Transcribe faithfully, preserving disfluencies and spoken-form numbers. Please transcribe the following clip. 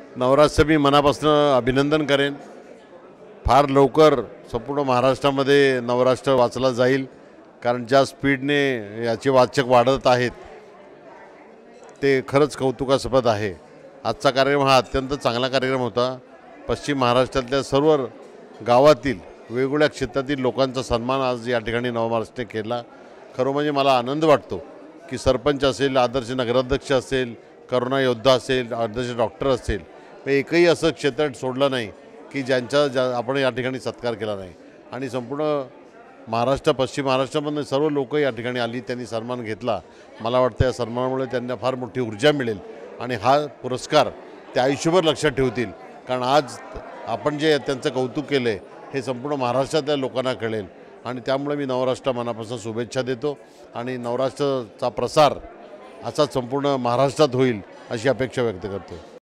नवराष्ट्र मी मनापासून अभिनंदन करेन। फार लवकर संपूर्ण महाराष्ट्रामध्ये नवराष्ट्र वाचला जाईल, कारण ज्या स्पीडने याचे वाचक वाढत आहेत ते खरंच कौतुकास्पद आहे। आजचा कार्यक्रम हा अत्यंत चांगला कार्यक्रम होता। पश्चिम महाराष्ट्रातल्या सर्व गावातील वेगवेगळ्या क्षेत्रातील लोकांचा सन्मान आज या ठिकाणी नवमार्चने केला। खरं म्हणजे मला आनंद वाटतो की सरपंच असेल, आदर्श नगराध्यक्ष असेल, करोना योद्धा असेल, आदर्श डॉक्टर असेल, एकही असं क्षेत्र सोडलं नाही की ज्यांचा ज्या आपण या ठिकाणी सत्कार केला नाही। आणि संपूर्ण महाराष्ट्र, पश्चिम महाराष्ट्रामधून सर्व लोक या ठिकाणी आली, त्यांनी सन्मान घेतला। मला वाटतं या सन्मानामुळे त्यांना फार मोठी ऊर्जा मिळेल आणि हा पुरस्कार ते आयुष्यभर लक्षात ठेवतील, कारण आज आपण जे त्यांचं कौतुक केलं हे संपूर्ण महाराष्ट्रातल्या लोकांना कळेल। आणि त्यामुळे मी नवराष्ट्र मनापासून शुभेच्छा देतो आणि नवराष्ट्राचा प्रसार असा संपूर्ण महाराष्ट्रात होईल अशी अपेक्षा व्यक्त करतो।